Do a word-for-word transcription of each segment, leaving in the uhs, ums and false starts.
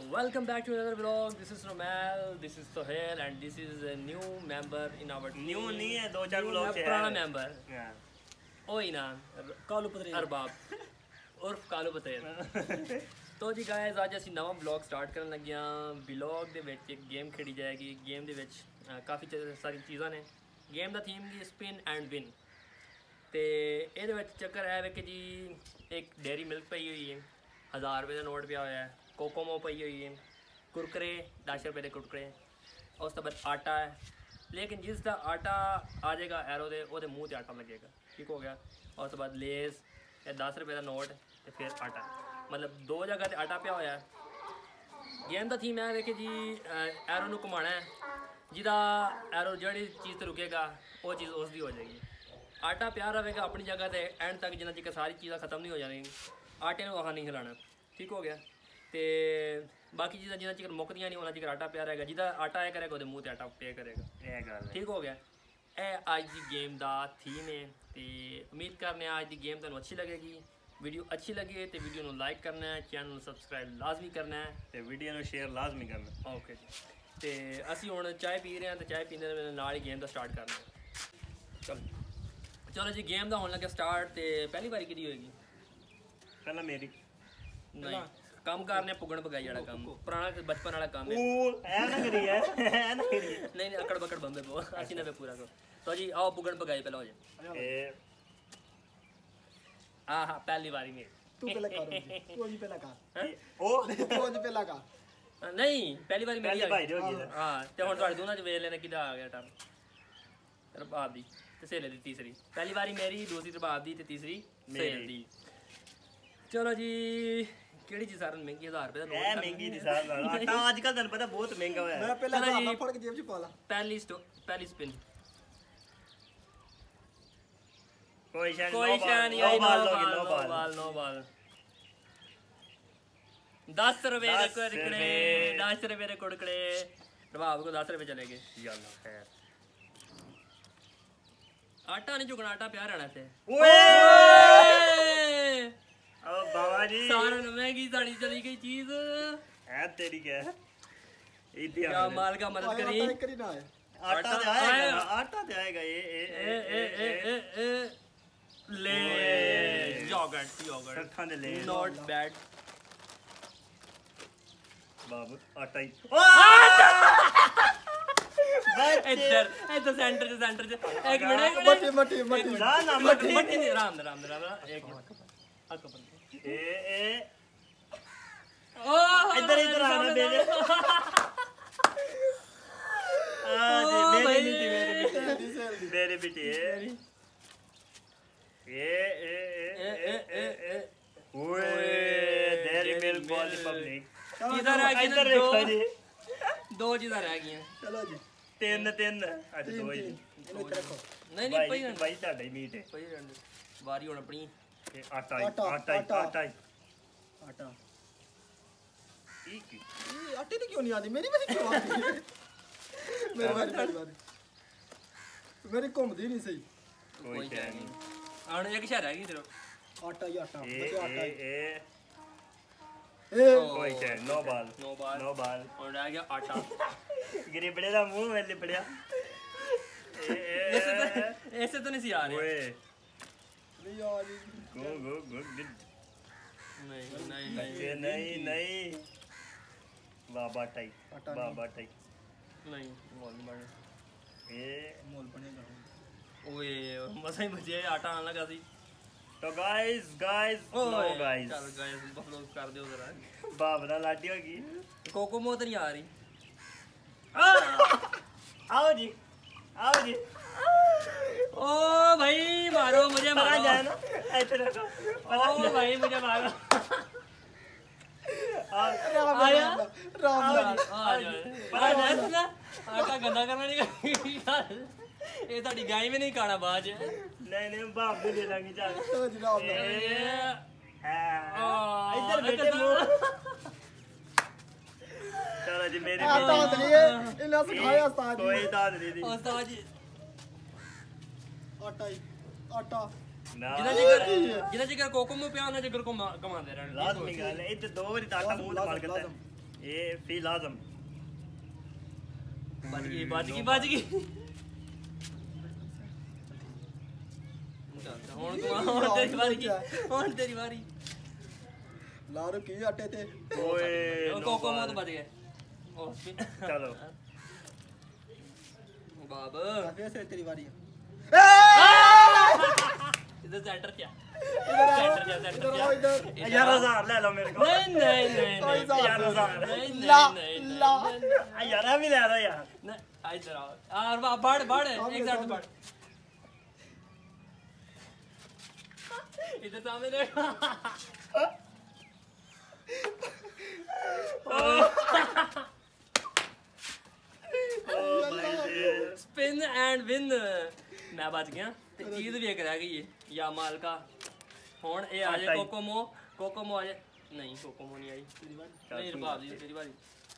welcome back to another vlog. This is Romal, this is Sohail, and this is a new member in our team. New नहीं है, दो चार vlog से है. पुराना member. Yeah. ओही ना. कालू पत्रेल. अरबाब. उर्फ कालू पत्रेल. तो जी guys, आज ਅਸੀਂ ਨਵਾਂ vlog start ਕਰਨ ਲੱਗੇ ਹਾਂ. vlog ਦੇ ਵਿੱਚ ਇੱਕ game ਖੇਡੀ ਜਾਏਗੀ. game ਦੇ ਵਿੱਚ ਕਾਫੀ ਸਾਰੀ ਚੀਜ਼ਾਂ ਨੇ. game ਦਾ theme ਹੈ spin and win. ਤੇ ਇਹਦੇ ਵਿੱਚ ਚੱਕਰ ਹੈ ਵੇ ਕਿ ਜੀ ਇੱਕ ਡੇਰੀ ਮਿਲਕ ਪਈ ਹੋਈ ਹੈ. हज़ार रुपये का नोट पिया हुआ है. कोकोमो पई हुई है. कुरकुरे दस रुपये के कुरकुरे. उस तो बाद आटा है. लेकिन जिसका आटा आ जाएगा एरो दे वो मूँह से आटा लगेगा. ठीक हो गया. उस तो बाद लेस दस रुपये का नोट तो फिर आटा मतलब दो जगह से आटा पिया हुआ है. गेम का थीम है देखिए जी एरो नू घुमाना है. जिदा एरो जी चीज़ तो रुकेगा वो चीज़ उसकी हो जाएगी. आटा पिया रहेगा अपनी जगह से एंड तक जिन्ना चिकर सारी चीज़ें खत्म नहीं हो जानी. आटे में वहाँ नहीं हिलाना. ठीक हो गया. तो बाकी चीज़ें जिन्ना चिकर मुकदियाँ नहीं होना चिकर आटा पिया रहेगा. जिदा आटा आया करेगा वो मूँह से आटा पे करेगा. ठीक हो गया. ए अज की गेम का थीम है. तो उम्मीद करने अज की गेम तुहानू अच्छी लगेगी. वीडियो अच्छी लगे तो वीडियो को लाइक करना है, चैनल सबसक्राइब लाजमी करना है, तो वीडियो को शेयर लाजमी करना. ओके जी. तो असी हुण चाय पी रहे हैं तो चाय पीने दे नाल ही गेम का स्टार्ट करना है. चलो चलो जी गेम का होने लगे स्टार्ट. तो पहली बारी किहदी होएगी? पहला मेरी नहीं काम करने पुगण पगाई वाला काम पुराना बचपन वाला काम है. ऐ ना करी है ऐ ना करी. नहीं नहीं अकड़ बकड़ बंबे को अच्छी ना पे पूरा को. तो जी आओ पुगण पगाई पहले हो जाए. ए हां हां पहली बारी में तू पहले कर तू अभी पहला कर. ओ तू अभी पहला कर. नहीं पहली बारी मेरी पहली बारी होगी. हां ते हुन ਤੁਹਾਡੇ ਦੋਨਾਂ ਚ ਵੇਖ ਲੈਣਾ ਕਿਹਦਾ ਆ ਗਿਆ ਟਾਈਮ. रबाब दी ते सहेले दी तीसरी. पहली बारी मेरी, दूसरी रबाब दी ते तीसरी सहेल दी. चलो जी केड़ी चीज सारन महंगी हज़ार रुपए दा नोट. ए महंगी दी साल वाला आटा आजकल तन पता बहुत महंगा होया है. मैं पहला हाथ फड़ के जेब च पा ला. पहली स्टो पहली स्पिन कोई शान कोई शान नहीं आई. No ball no ball no ball. दस रुपए के कुड़कड़े दस रुपए के कुड़कड़े. रबाब को दस रुपए चले गए. यल्ला खैर. आटा नहीं चुकना आटा प्यार रहना थे. ओए ओ बाबा जी सारन महंगी साड़ी चली गई चीज है तेरी क्या है. इधर क्या माल का मदद करी. आटा करी ना है. आटा दे आएगा आटा दे आएगा. ये ए ए ए ए ए ले योगर्ट योगर्ट सरथा दे ले. Not bad. बाबू आटा ही ओ इधर इधर सेंटर से सेंटर से एक मिनट मटी मटी मटी ना ना मट्टी मट्टी नहीं राम राम राम एक मिनट हक पर ए ए ओ इधर इधर आना बेटे. आ जी मेरी बेटी मेरी बेटी मेरी बेटी ए ए ए ए ए ए ओए डेयरी मिल्क वाली पब्लिक. इधर आ इधर गई देखो जी दो चीज़ें रह गई. चलो जी तीन तीन अच्छा दो ही. इन्हें रखो. नहीं नहीं पई भाई ਤੁਹਾਡਾ ਹੀ ਮੀਟ ਹੈ. पई रहने बारी ਹੁਣ ਆਪਣੀ. ਇਹ ਆਟਾ ਹੀ आटा, ਆਟਾ ही आटा। आटा ही आटा. ठीक है. ये आटे की क्यों नहीं आती मेरी मेरी क्यों आती है. मेरी बारी मेरी बारी मेरी घूमती नहीं सही. कोई क्या नहीं. ਹੁਣ ਇੱਕ ਸ਼ਹਿਰ ਹੈਗੀ ਸਿਰਫ. आटा ही आटा. ए बस आटा ए ही. ए ए कोई क्या no ball no ball no बाल. ਹੁਣ ਰਹਿ ਗਿਆ ਆਟਾ. ਗਰੀਬੜੇ ਦਾ ਮੂੰਹ ਵੇਲੇ ਪੜਿਆ. ए ऐसे ए तो ऐसे तो नहीं सी आ रहे. ओए नहीं आ रही. गो गो गो गिड. नहीं नहीं नहीं ये नहीं नहीं बाबा टाई आटा बाबा टाई. नहीं मोल नहीं बने. ए मोल बनेगा. ओए मसा ही बचे आटा आने लगा सी. तो गाइस गाइस नो गाइस चल गाइस बफलो कर दियो जरा. बाबरा लाडी होगी. कोकोमो तो नहीं आ रही. आओ जी आओ जी. ओ भाई मारो मुझे परा मारो. जाए ना ऐसे रखो. ओ भाई मुझे मारो. राम आया? राम राम आ राम. जा. परा जाए ना आटा गंदा करना नहीं. ये ਤੁਹਾਡੀ ਗਾਂ ਵੀ ਨਹੀਂ ਖਾਣਾ ਬਾਅਦ ਚ. नहीं नहीं बाप भी ले लेंगे चल. तो जी राम राम. इधर बेटे मुंह. चलो जी मेरी आटा नहीं है इन्हें सिखाया उस्ताद जी. कोई दाद नहीं दी. उस्ताद जी आटा ही आटा. ना जिना जिगर जिना जिगर कोकोमो पिया ना जिगर को कमांदे रहन. लाजमी गल है. इधर दो बारी आटा मुंह ते मार के. ये फी लाजम बच गई बच गई बच गई ਹੁਣ ਤੂੰ ਹੁਣ ਤੇਰੀ ਵਾਰੀ ਹੁਣ ਤੇਰੀ ਵਾਰੀ ਲਾਰੂ ਕੀ ਆਟੇ ਤੇ ओए ਉਹ ਕੋਕੋ ਮੋਤ ਬਚ ਗਏ ਉਹ चलो ਬਾਬ ਫਿਰ ਸੇ ਤੇਰੀ ਵਾਰੀ ਹੈ इधर सेंटर क्या इधर आओ, सेंटर क्या सेंटर इधर क्या आओ, इधर। यार हजार ले लो मेरे को नहीं नहीं नहीं नहीं यार हजार नहीं ला, नहीं ला। नहीं यार अभी ले रहा यार नहीं इधर आओ और वाह बढ़ बढ़ एक साथ बढ़ इधर सामने देख स्पिन एंड विन मैं बच गया ते चीज भी एक रह गई है या मालका हुन ए आ जाए कोकोमो कोकोमो आ जाए नहीं कोकोमो नहीं आई नहीं रबाब दी तेरी बारी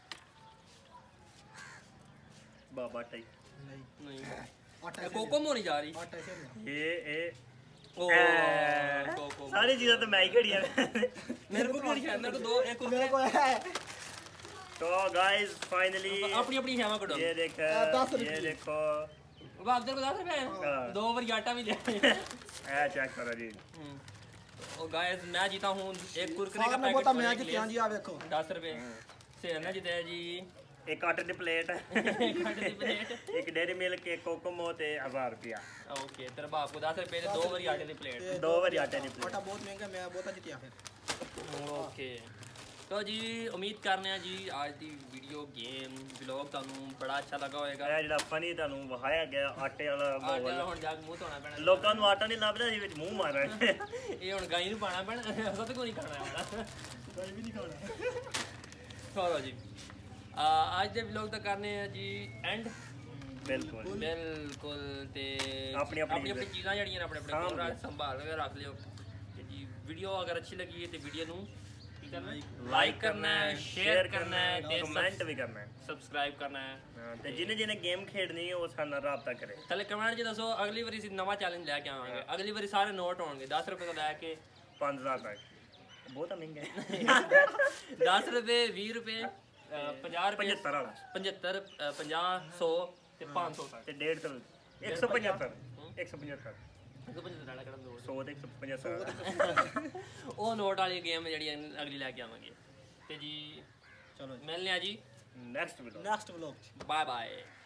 बाबा टाई नहीं नहीं आटा ए, कोकोमो नहीं जा रही आटा से नहीं ये ए ओ ए, कोकोमो सारी चीजें तो मैं ही खड़ी है मेरे को क्या है मेरे को दो एक मेरे को है तो गाइस फाइनली अपनी अपनी हेमा को ये देख दस ये रुपये। देखो बाप तेरे को दस रुपए हाँ। है दो बार आटा भी ले ए चेक करो जी ओ गाइस मैं जीता हूँ एक कुरकुरे का सार ने पैकेट बोता मैं जीतिया जी आ देखो दस रुपए से ना जीते जी एक आटे की प्लेट एक घंटे की प्लेट एक डेरी मिल्क एक कोकोमो ते हजार रुपया ओके तेरे बाप को दस रुपए दे दो बार आटे की प्लेट दो बार आटे की प्लेट आटा बहुत महंगा मैं बहुत जीतिया फिर ओके तो जी उम्मीद करने हैं जी आज की वीडियो गेम व्लॉग ਤੁਹਾਨੂੰ ਬੜਾ ਅੱਛਾ ਲੱਗਾ ਹੋਵੇਗਾ ਇਹ ਜਿਹੜਾ ਫਨੀ ਤੁਹਾਨੂੰ ਵਹਾਇਆ ਗਿਆ ਆਟੇ ਵਾਲਾ ਆਟੇ ਮਾਹੌਲ ਵਾਲਾ ਹੁਣ ਜਾ ਕੇ ਮੂੰਹ ਧੋਣਾ ਪੈਣਾ ਲੋਕਾਂ ਨੂੰ ਆਟਾ ਨਹੀਂ ਲੱਭਦਾ ਜੀ ਵਿੱਚ ਮੂੰਹ ਮਾਰਨਾ ਇਹ ਹੁਣ ਗਾਈ ਨੂੰ ਪਾਣਾ ਪੈਣਾ ਅਸਾਂ ਤੇ ਕੋਈ ਨਹੀਂ ਕਰਨਾ ਆਉਂਦਾ कोई भी नहीं खाना ਚਲੋ ਜੀ ਆ ਅੱਜ ਦੇ ਵਲੌਗ ਦਾ ਕਰਨੇ ਆ ਜੀ ਐਂਡ ਬਿਲਕੁਲ ਬਿਲਕੁਲ ਤੇ ਆਪਣੀ- ਆਪਣੀ ਆਪਣੀ ਚੀਜ਼ਾਂ ਜਿਹੜੀਆਂ ਨੇ ਆਪਣੇ ਆਪਣੇ ਸਾਂਭ ਕੋਲ ਲਿਓ। ਸੰਭਾਲ ਕੇ ਰੱਖ ਲਿਓ ਤੇ ਜੀ ਵੀਡੀਓ ਅਗਰ ਅੱਛੀ ਲੱਗੀ ਹੈ ਤੇ ਵੀਡੀਓ ਨੂੰ ਕੀ ਕਰਨਾ ਹੈ ਲਾਈਕ ਕਰਨਾ ਹੈ ਸ਼ੇਅਰ ਕਰਨਾ ਹੈ ਤੇ ਕਮੈਂਟ ਵੀ ਕਰਨਾ ਹੈ ਸਬਸਕ੍ਰਾਈਬ ਕਰਨਾ ਹੈ ਹਾਂ, ਤੇ ਜਿਹਨੇ ਜਿਹਨੇ ਗੇਮ ਖੇਡਣੀ ਹੈ ਉਹ ਸਾਡੇ ਨਾਲ ਰਾਬਤਾ ਕਰੇ ਥੱਲੇ ਕਮੈਂਟ 'ਚ ਦੱਸੋ ਅਗਲੀ ਵਾਰੀ ਅਸੀਂ ਨਵਾਂ ਚੈਲੰਜ ਲੈ ਕੇ ਆਵਾਂਗੇ ਅਗਲੀ ਵਾਰੀ ਸਾਰੇ ਨੋਟ ਹੋਣਗੇ ਦਸ ਰੁਪਏ ਤੋਂ ਲੈ ਕੇ ਪੰਜ ਹਜ਼ਾਰ ਤੱਕ ਬਹੁਤ ਮਹਿੰਗਾ ਹੈ ਦਸ ਰੁਪਏ ਵੀਹ ਰੁਪਏ ਅ, ਪੰਜਾਹ ਰੁਪਏ ਪਝੱਤਰ ਵਾਲਾ ਪਝੱਤਰ ਅ, ਪੰਜਾਹ ਸੌ ਤੇ ਪੰਜ ਸੌ ਤੱਕ ਤੇ ਡੇਢ ਸੌ ਇੱਕ ਸੌ ਪਝੱਤਰ ਇੱਕ ਸੌ ਪਝੱਤਰ ਇੱਕ ਸੌ ਪਝੱਤਰ ਵਾਲਾ ਕਿਹੜਾ ਨੋਟ ਸੌ ਤੇ ਇੱਕ ਸੌ ਪਝੱਤਰ ਉਹ ਨੋਟ ਵਾਲੀ ਗੇਮ ਜਿਹੜੀ ਅਗਲੀ ਲੈ ਕੇ ਆਵਾਂਗੇ ਤੇ ਜੀ चलो ਮਿਲਨੇ ਆ ਜੀ next video next vlog bye bye